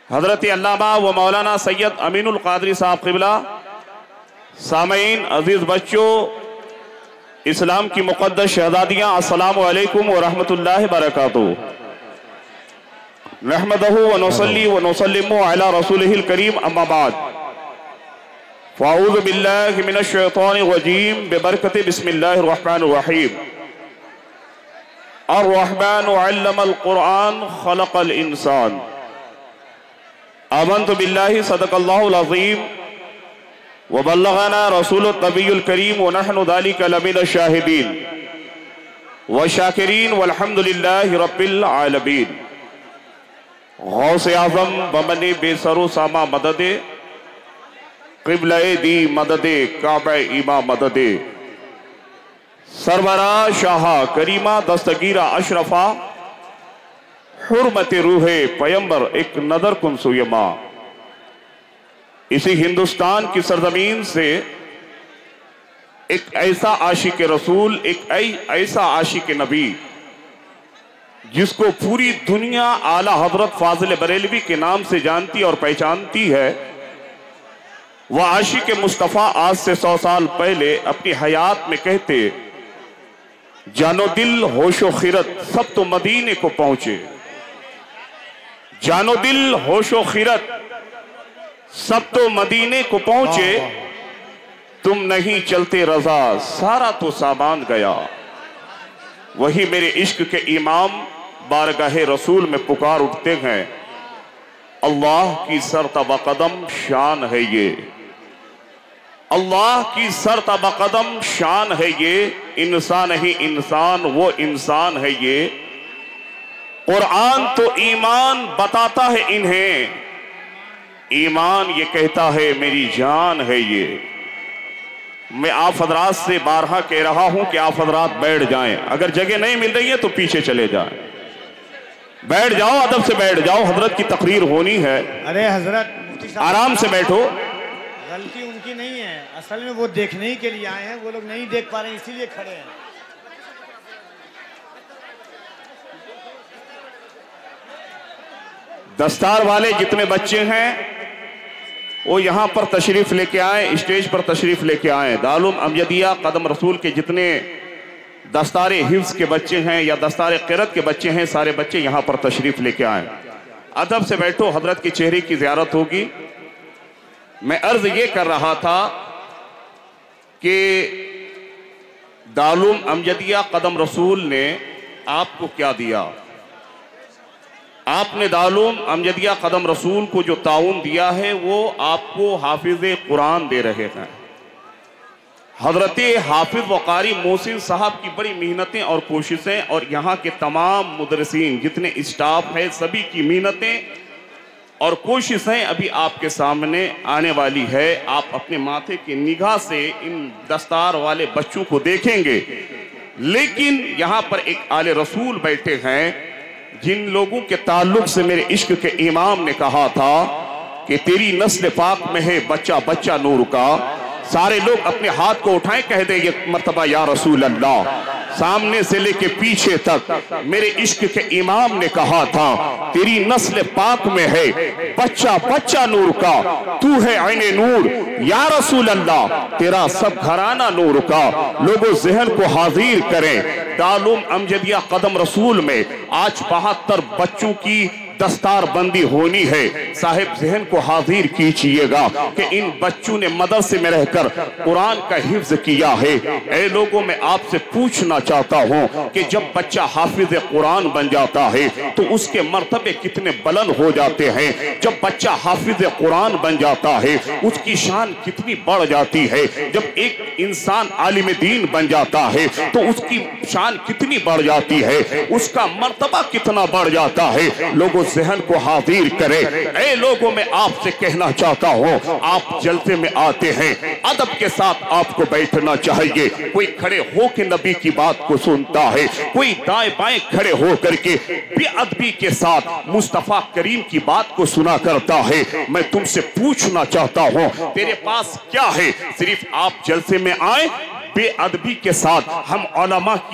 हजरत अल्लामा व मौलाना सैयद अमीनुल कादरी साहब क़िबला, सामईन, अजीज़ बच्चों, इस्लाम की मुक़द्दस शहज़ादियाँ, अस्सलामु अलैकुम व रहमतुल्लाहि व बरकातुहू। नहमदहु व नुसल्ली व नुसल्लिमु अला रसूलिहिल करीम, अम्मा बाद। फ़अऊज़ु बिल्लाहि मिनश शैतानिर रजीम, बिबरकति बिस्मिल्लाहिर रहमानिर रहीम। अर्रहमानु अल्लमल क़ुरआन ख़लक़ल इंसान। आमन्तु बिल्लाहि सदक़ल्लाहुल अज़ीम व बल्लगना रसूलुन नबियुल करीम व नहनु ज़ालिका लमिनश शाहिदीन व शाकिरीन वल्हम्दुलिल्लाहि रब्बिल आलमीन। गौसे आज़म बमने बेसरो सामा मददे, क़िबले दी मददे, काबे इमा मददे, सरवरा शाहा करीमा दस्तगीरा अशरफा, हुर्मत रूहे पैगंबर एक नदर कुन सुयमा। इसी हिंदुस्तान की सरजमीन से एक ऐसा आशिक रसूल, एक ऐसा आशिक नबी जिसको पूरी दुनिया आला हजरत फाजिल बरेलवी के नाम से जानती और पहचानती है, वह आशिक मुस्तफ़ा आज से 100 साल पहले अपनी हयात में कहते, जानो दिल होशो खिरत सब तो मदीने को पहुंचे। जानो दिल होशो खिरत सब तो मदीने को पहुंचे, तुम नहीं चलते रजा सारा तो सामान गया। वही मेरे इश्क के इमाम बारगाहे रसूल में पुकार उठते हैं, अल्लाह की सरतबा कदम शान है ये, अल्लाह की सरतबा कदम शान है ये, इंसान ही इंसान वो इंसान है ये। कुरान तो ईमान बताता है इन्हें, ईमान ये कहता है मेरी जान है ये। मैं आप हजरात से बारहा कह रहा हूं कि आप हजरात बैठ जाएं, अगर जगह नहीं मिल रही है तो पीछे चले जाएं। बैठ जाओ, अदब से बैठ जाओ, हजरत की तकरीर होनी है। अरे हजरत आराम से बैठो। गलती उनकी नहीं है, असल में वो देखने ही के लिए आए हैं, वो लोग नहीं देख पा रहे हैं इसीलिए खड़े हैं। दस्तार वाले जितने बच्चे हैं वो यहाँ पर तशरीफ लेके आए, स्टेज पर तशरीफ लेके आए। दारुल अमजदिया कदम रसूल के जितने दस्तारे हिफ्ज़ के बच्चे हैं या दस्तारे क़िरात के बच्चे हैं, सारे बच्चे यहाँ पर तशरीफ लेके आए। अदब से बैठो, हजरत के चेहरे की ज़ियारत होगी। मैं अर्ज ये कर रहा था कि दारुल अमजदिया कदम रसूल ने आपको क्या दिया। आपने दारुल अमजदिया कदम रसूल को जो ताउन दिया है वो आपको हाफिज़ कुरान दे रहे हैं। हजरत हाफिज व कारी मोहसिन साहब की बड़ी मेहनतें और कोशिशें और यहाँ के तमाम मुदरसीन जितने स्टाफ है सभी की मेहनतें और कोशिशें अभी आपके सामने आने वाली है। आप अपने माथे की निगाह से इन दस्तार वाले बच्चों को देखेंगे, लेकिन यहाँ पर एक आले रसूल बैठे हैं जिन लोगों के ताल्लुक से मेरे इश्क के इमाम ने कहा था कि तेरी नस्ल पाक में है बच्चा बच्चा नूर का। सारे लोग अपने हाथ को उठाएं, कह दे ये मर्तबा या रसूल अल्लाह। सामने से लेके पीछे तक मेरे इश्क के इमाम ने कहा था तेरी नस्ल पाक में है बच्चा बच्चा नूर का, तू है ऐने नूर या रसूल अल्लाह, तेरा सब घराना नूर का। लोगों ज़हन को हाजिर करें, दारुल अमजदिया कदम रसूल में आज 72 बच्चों की दस्तार बंदी होनी है। साहिब ज़हन को हाजिर कीजिएगा कि इन बच्चों ने मदरसे में रहकर कुरान का हिफ्ज किया है। ऐ लोगों, मैं आपसे पूछना चाहता हूँ कि जब बच्चा हाफिज कुरान बन जाता है तो उसके मर्तबे कितने बुलंद हो जाते हैं। जब बच्चा हाफिज कुरान बन जाता है उसकी शान कितनी बढ़ जाती है। जब एक इंसान आलिम दीन बन जाता है तो उसकी शान कितनी बढ़ जाती है, उसका मर्तबा कितना बढ़ जाता है। लोगों ज़हन को हाजिर करें। ऐ लोगों, मैं आपसे कहना चाहता हूँ, आप जलसे में आते हैं, अदब के साथ आपको बैठना चाहिए। कोई खड़े होकर नबी की बात को सुनता है, कोई दाएं बाएं खड़े हो करके बेअदबी के साथ मुस्तफा करीम की बात को सुना करता है। मैं तुमसे पूछना चाहता हूँ, तेरे पास क्या है? सिर्फ आप जलसे में आए, बेअदबी के साथ हम उलमा की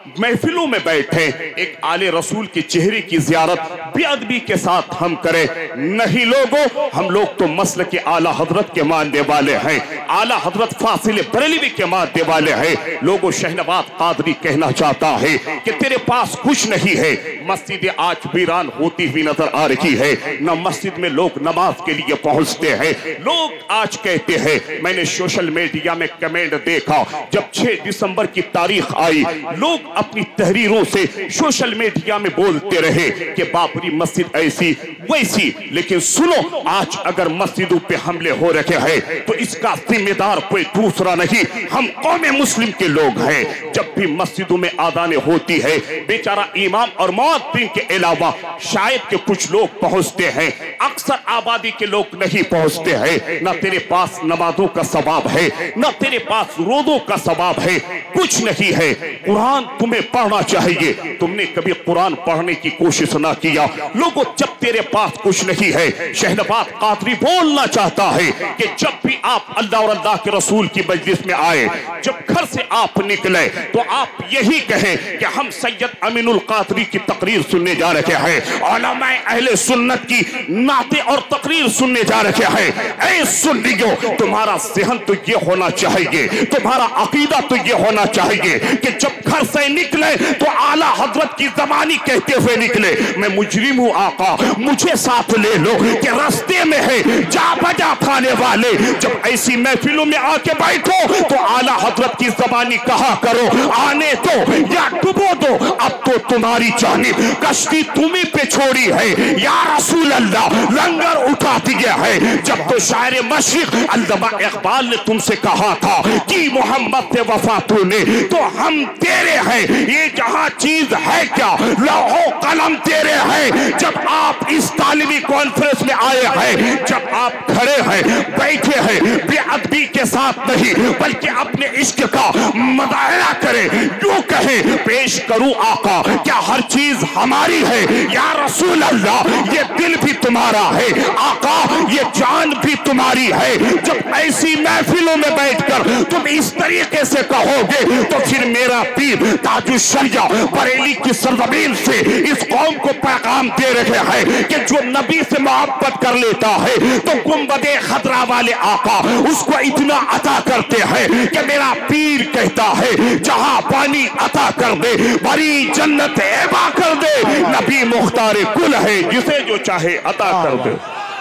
महफिलों में बैठे एक आले रसूल के चेहरे की ज़ियारत बेअदबी के साथ हम करें। नहीं लोगों, हम लोग तो मसल के आला हजरत के मानने वाले हैं, आला हजरत फासिल बरेलवी के मानने वाले हैं। लोगों, शहनवाज कादरी कहना चाहता है कि तेरे पास कुछ नहीं है। मस्जिद आज वीरान होती हुई नजर आ रही है, न मस्जिद में लोग नमाज के लिए पहुंचते हैं। लोग आज कहते हैं, मैंने सोशल मीडिया में कमेंट देखा, जब 6 दिसंबर की तारीख आई, लोग अपनी तहरीरों से सोशल मीडिया में बोलते रहे कि बाबरी मस्जिद ऐसी वैसी। लेकिन सुनो, आज अगर मस्जिदों पे हमले हो रहे हैं तो इसका जिम्मेदार कोई दूसरा नहीं, हम कौम मुस्लिम के लोग हैं। जब भी मस्जिदों में आदाने होती है, बेचारा इमाम और मुअज्जिन के अलावा शायद के कुछ लोग पहुंचते हैं, अक्सर आबादी के लोग नहीं पहुंचते हैं। ना तेरे पास नमाजों का सवाब है, ना तेरे पास रोज़ों का सवाब है, कुछ नहीं है। कुरान तुम्हें पढ़ना चाहिए, तुमने कभी कुरान पढ़ने की कोशिश ना किया। लोगों, जब तेरे पास कुछ नहीं है, शहनवाज कादरी बोलना चाहता है कि जब भी आप अल्लाह और अल्लाह के रसूल की मजलिस में आए, जब घर से आप निकले तो आप यही कहें कि हम सैयद अमीनुल कादरी की तकरीर सुनने जा रहे हैं, उलमाए अहले सुन्नत की नाते और तकरीर सुनने जा रहे हैं। ऐ सुन्नियों, तुम्हारा ज़हन तो ये होना चाहिए, तुम्हारा अकीदा तो ये होना चाहिए कि जब घर से निकले तो आला हजरत की ज़बानी कहते हुए निकले, मैं मुजरिम हूँ आका, मुझे साथ ले लो, कि रास्ते में है जा बजा खाने वाले। जब ऐसी महफिलों में आके बैठो तो आला हजरत की ज़बानी कहा करो, आने दो या डुबो दो, अब तो तुम्हारी जानिब कश्ती तुम्ही पे छोड़ी है, या रसूल अल्लाह लंगर उठा दिया है। जब तो शायर मशरिक अल्लामा इकबाल ने तुमसे कहा था कि मोहम्मद से वफा तूने, तो हम तेरे हैं, ये जहां चीज है क्या, लौहो कलम तेरे हैं। जब आप इस तालिमी कॉन्फ्रेंस में आए हैं, जब आप खड़े हैं, बैठे हैं, बेअदबी के साथ नहीं बल्कि अपने इश्क का मुजाहरा करें, यूं कहें, पेश करूं आका, क्या हर चीज हमारी है, या रसूल अल्लाह ये दिल भी तुम्हारा है, आका ये जान भी तुम्हारी है। जब ऐसी महफिलों में बैठकर तुम इस तरीके से कहोगे तो फिर मेरा पीर ताजुश्शरिया बरेली की सरजमीन से इस कौम को पैगाम दे रहे हैं कि जो नबी से मोहब्बत कर लेता है तो गुंबदे खतरा वाले आका उसको इतना अता करते हैं कि मेरा पीर कहता है, जहां पानी अता कर दे बड़ी जन्नत एबा कर दे, नबी मुख्तार कुल है, जिसे जो चाहे अता कर दे।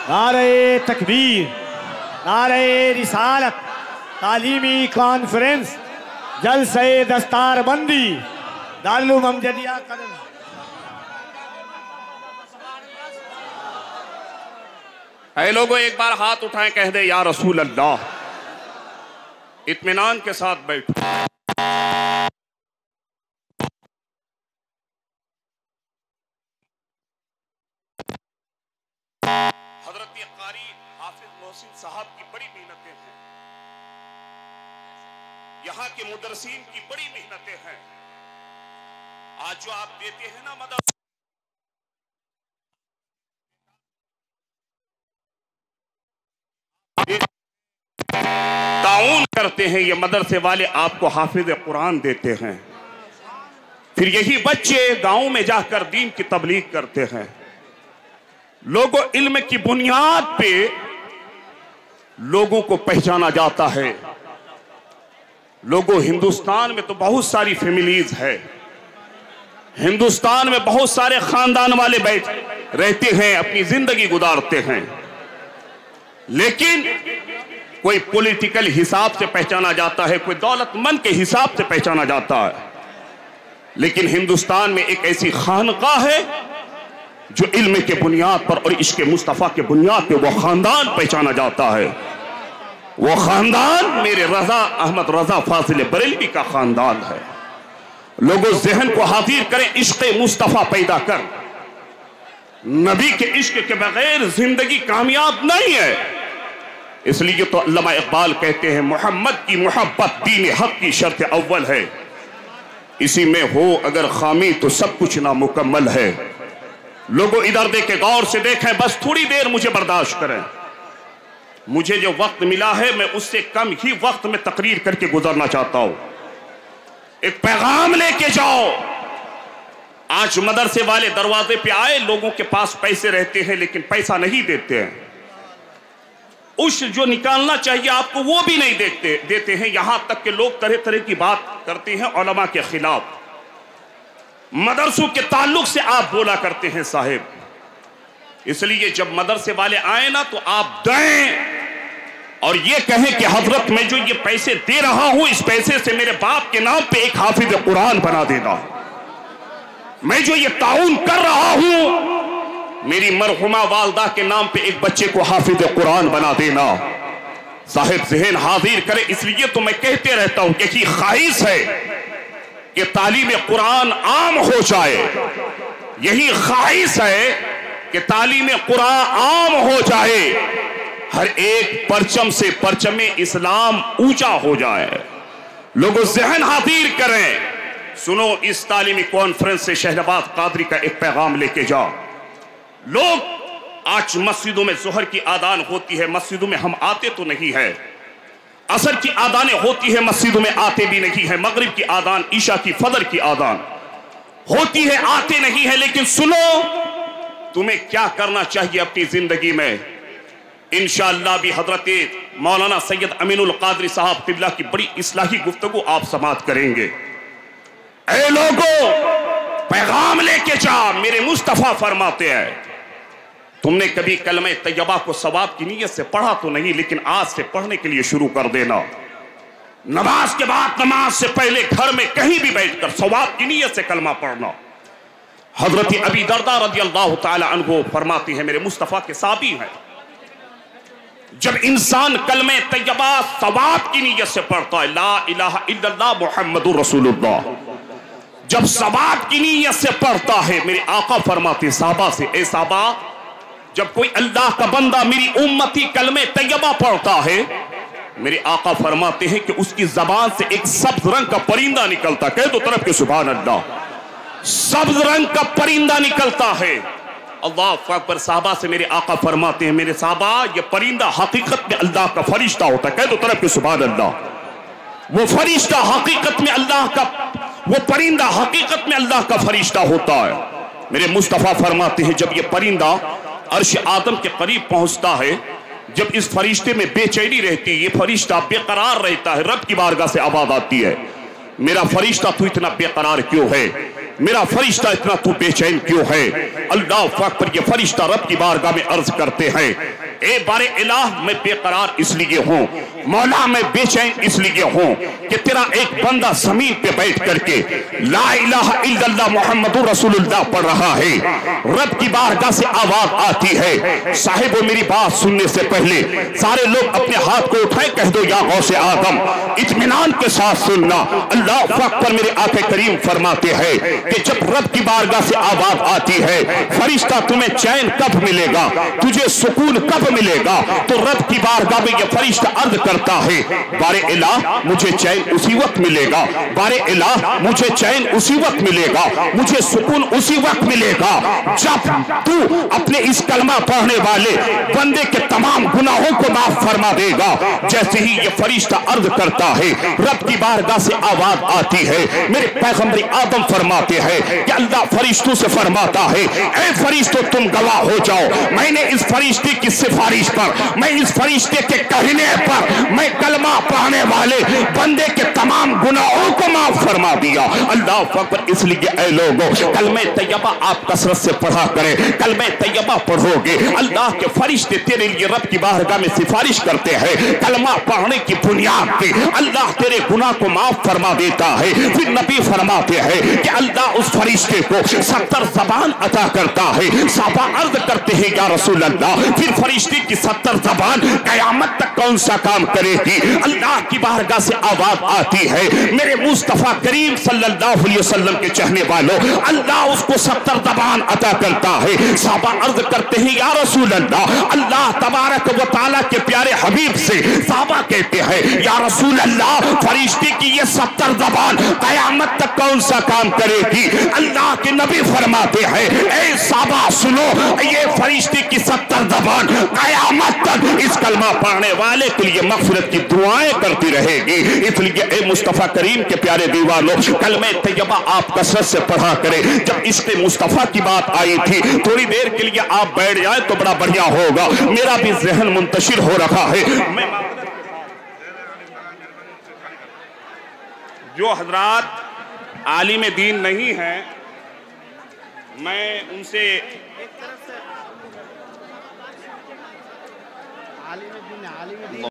नारे तकबीर, नारे रिसालत, तालीमी कॉन्फ्रेंस, जलसे दस्तारबंदी, दारुल उलूम अमजदिया कदम। ऐ लोगों, एक बार हाथ उठाएं, कह दे या रसूल अल्लाह। इत्मीनान के साथ बैठो। हजरत कारी हाफिज मोहसिन साहब की बड़ी मेहनतें हैं, यहाँ के मुदर्रिसीन की बड़ी मेहनतें हैं। आज जो आप देते हैं ना मदद, ताउन करते हैं, ये मदरसे वाले आपको हाफिज कुरान देते हैं, फिर यही बच्चे गांव में जाकर दीन की तबलीग करते हैं। लोगों, इल्म की बुनियाद पे लोगों को पहचाना जाता है। लोगों, हिंदुस्तान में तो बहुत सारी फैमिलीज है, हिंदुस्तान में बहुत सारे खानदान वाले बैठ रहते हैं, अपनी जिंदगी गुजारते हैं, लेकिन कोई पॉलिटिकल हिसाब से पहचाना जाता है, कोई दौलतमंद के हिसाब से पहचाना जाता है। लेकिन हिंदुस्तान में एक ऐसी खानका है जो इल्म के बुनियाद पर और इश्क मुस्तफ़ा के बुनियाद पे वो खानदान पहचाना जाता है। वो खानदान मेरे रजा अहमद रजा फाजिल बरेलवी का खानदान है। लोगों, ज़हन को हाजिर करें, इश्क मुस्तफ़ा पैदा कर। नबी के इश्क के बगैर जिंदगी कामयाब नहीं है। इसलिए तो अल्लामा इकबाल कहते हैं, मोहम्मद की मोहब्बत दीन हक की शर्त अव्वल है, इसी में हो अगर खामी तो सब कुछ नामुकम्मल है। लोगों, इधर देखें, गौर से देखें, बस थोड़ी देर मुझे बर्दाश्त करें। मुझे जो वक्त मिला है मैं उससे कम ही वक्त में तकरीर करके गुजरना चाहता हूं। एक पैगाम लेके जाओ। आज मदरसे वाले दरवाजे पे आए, लोगों के पास पैसे रहते हैं लेकिन पैसा नहीं देते हैं। उस जो निकालना चाहिए आपको वो भी नहीं देते हैं। यहां तक कि लोग तरह तरह की बात करते हैं उलमा के खिलाफ। मदरसों के ताल्लुक से आप बोला करते हैं साहिब। इसलिए जब मदरसे वाले आए ना तो आप दें और ये कहें कि हजरत मैं जो ये पैसे दे रहा हूं, इस पैसे से मेरे बाप के नाम पे एक हाफिज कुरान बना देना। मैं जो ये ताउन कर रहा हूं, मेरी मरहुमा वालदा के नाम पे एक बच्चे को हाफिज कुरान बना देना। साहिब ज़हन हाजिर करे। इसलिए तो मैं कहते रहता हूं कि यही ख्वाहिश है कि तालीम कुरान आम हो जाए। यही ख्वाहिश है कि तालीम कुरान आम हो जाए। हर एक परचम से परचमे इस्लाम ऊंचा हो जाए। लोगों ज़हन हाजिर करें। सुनो, इस तालीमी कॉन्फ्रेंस से शहनवाज कादरी का एक पैगाम लेके जाओ। लोग आज मस्जिदों में जोहर की आदान होती है, मस्जिदों में हम आते तो नहीं है। असर की आदानें होती है, मस्जिदों में आते भी नहीं है। मगरिब की आदान, ईशा की, फजर की आदान होती है, आते नहीं है। लेकिन सुनो, तुम्हें क्या करना चाहिए अपनी जिंदगी में। इंशाअल्लाह भी हजरत मौलाना सैयद अमीनुल कादरी साहब क़िबला की बड़ी इस्लाही गुफ्तगू आप समाअत करेंगे। ऐ लोगों, पैगाम लेके जा। मेरे मुस्तफा फरमाते हैं, तुमने कभी कलमे तैयबा को सवाब की नीयत से पढ़ा तो नहीं, लेकिन आज से पढ़ने के लिए शुरू कर देना। नमाज के बाद, नमाज से पहले घर में कहीं भी बैठकर सवाब की नीयत से कलमा पढ़ना। हजरत अबी दरदा रज़ियल्लाहु ताला अन्हु फरमाती है, मेरे मुस्तफा के साबी हैं, जब इंसान कलमे तैयबा सवाब की नीयत से पढ़ता है, ला इलाहा इल्लल्लाह मुहम्मदुर रसूलुल्लाह, जब सवाब की नीयत से पढ़ता है, मेरे आका फरमाते साहबा से, ए साहबा, जब कोई अल्लाह का बंदा मेरी उम्मती कलमे तैयबा पढ़ता है, मेरे आका फरमाते हैं कि उसकी जबान से एक सब्ज रंग का परिंदा निकलता। कह दो तरफ के सुभान अल्लाह। सब्ज रंग का परिंदा निकलता है। अल्लाह अकबर। साहबा से मेरे आका फरमाते हैं, मेरे साहबा, ये परिंदा हकीकत में अल्लाह का फरिश्ता होता है। कह दो तरफ के सुभान अल्लाह। वो फरिश्ता हकीकत में अल्लाह का, वो परिंदा हकीकत में अल्लाह का फरिश्ता होता है। मेरे मुस्तफा फरमाते हैं, जब ये परिंदा अर्श आदम के करीब पहुंचता है, जब इस फरिश्ते में बेचैनी रहती है, ये फरिश्ता बेकरार रहता है, रब की बारगाह से आवाज आती है, मेरा फरिश्ता तू इतना बेकरार क्यों है, मेरा फरिश्ता इतना तू बेचैन क्यों है। अल्लाह पर ये फरिश्ता रब की बारगाह में अर्ज करते हैं, ए बारे इलाह, मैं बेकरार इसलिए हूँ, मौला मैं बेचैन इसलिए हूँ कि तेरा एक बंदा जमीन पे बैठ करके ला इलाहा इल्लल्लाह मुहम्मदुर रसूलुल्लाह पढ़ रहा है। रब की बारगाह से आवाज आती है। साहिब, मेरी बात सुनने से पहले सारे लोग अपने हाथ को उठाए, कह दो या गौसे आदम, इत्मीनान के साथ सुनना। अल्लाह पर मेरे आके करीम फरमाते हैं कि जब रब की बारगाह से आवाज आती है, फरिश्ता तुम्हें चैन कब मिलेगा, तुझे सुकून कब मिलेगा, तो रब की बारगाह में यह फरिश्ता अर्ज करता है, बारे इलाह मुझे चैन उसी वक्त मिलेगा, बारे इलाह मुझे चैन उसी वक्त मिलेगा, मुझे सुकून उसी वक्त मिलेगा जब तू अपने इस कलमा पढ़ने वाले बंदे के तमाम गुनाहों को माफ फरमा देगा। जैसे ही यह फरिश्ता अर्ज करता है, रब की बारगाह से आवाज आती है। मेरे पैगंबर आदम फरमाते हैं कि अल्लाह फरिश्तों से फरमाता है, ऐ फरिश्तों तुम गवाह हो जाओ, मैंने इस फरिश्ते की सिफारिश पर, मैं इस फरिश्ते के कहने पर, मैं कलमा पढ़ने वाले बंदे के तमाम गुनाहों को माफ फरमा दिया। अल्लाह अकबर। इसलिए ऐ लोगों, कलमे तैयबा आप कसरत से पढ़ा करें। कलमे तैयबा पढ़ोगे, अल्लाह के फरिश्ते तेरे लिए रब की बारगाह में सिफारिश करते हैं। कलमा पढ़ने की बुनियाद पे अल्लाह तेरे गुनाह को माफ फरमा देता है। फिर नबी फरमाते हैं कि अल्लाह उस फरिश्ते को 70 ज़बान अता करता है। साहबा अर्ज करते हैं, या रसूल अल्लाह, फिर फरिश्ते की 70 ज़बान कयामत तक कौन सा काम करेगी। अल्लाह की बारगाह से आवाज आती है, मेरे मुस्तफा करीम सल्लल्लाहु अलैहि वसल्लम के चाहने वालों, अल्लाह उसको 70 ज़बान अता करता है। साहबा अर्ज करते हैं, या रसूल अल्लाह, अल्लाह तबारक व तआला के प्यारे हबीब से साहबा कहते हैं, या रसूल अल्लाह, फरिश्ते की ये 70 ज़बान कयामत तक कौन सा काम करेगी। रहेगी। अल्लाह के नबी फरमाते हैं, ए साबा सुनो, ये फरिश्ते की 70 ज़बान क़यामत तक इस कलमा पढ़ने वाले के लिए मग़फ़िरत की दुआएं करती रहेगी। इसलिए ए मुस्तफ़ा करीम के प्यारे दीवानों, कलमे तैयबा आप कसरत से पढ़ा करें। जब इश्क़ मुस्तफ़ा की बात आई थी, थोड़ी देर के लिए आप बैठ जाए तो बड़ा बढ़िया होगा। मेरा भी ज़हन मुंतशिर हो रखा है। मैं जो हजरात आलिम दीन नहीं है, मैं उनसे आलिम दीन